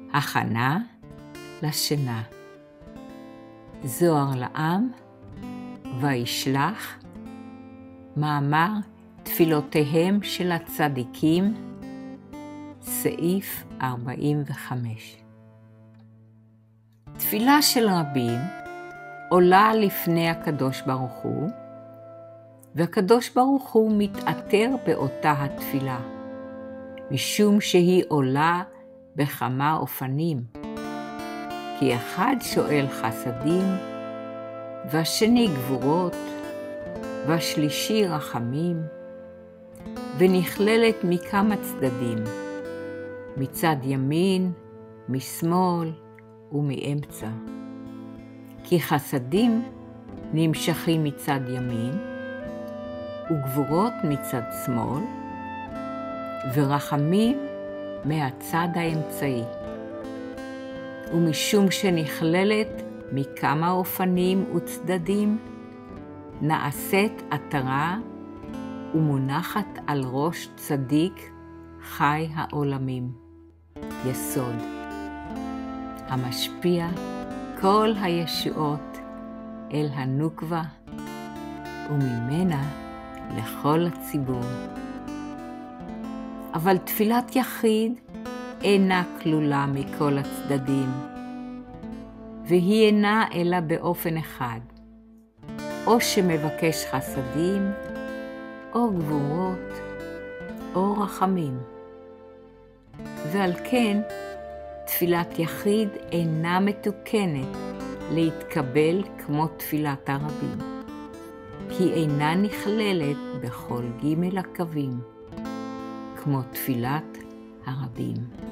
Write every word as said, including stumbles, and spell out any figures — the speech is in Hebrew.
הכנה לשינה. זוהר לעם וישלח, מאמר תפילותיהם של הצדיקים, סעיף ארבעים וחמש. תפילה של רבים עולה לפני הקדוש ברוך הוא, והקדוש ברוך הוא מתעטר באותה התפילה, משום שהיא עולה בכמה אופנים. כי אחד שואל חסדים, והשני גבורות, והשלישי רחמים, ונכללת מכמה צדדים, מצד ימין, משמאל ומאמצע. כי חסדים נמשכים מצד ימין, וגבורות מצד שמאל, ורחמים מהצד האמצעי. ומשום שנכללת מכמה אופנים וצדדים, נעשית עטרה ומונחת על ראש צדיק חי העולמים, יסוד, המשפיע כל הישועות אל הנוקבה, וממנה לכל הציבור. אבל תפילת יחיד אינה כלולה מכל הצדדים, והיא אינה אלא באופן אחד, או שמבקש חסדים, או גבורות, או רחמים. ועל כן, תפילת יחיד אינה מתוקנת להתקבל כמו תפילת הרבים, כי אינה נכללת בכל ג' הקווים, כמו תפילת הרבים.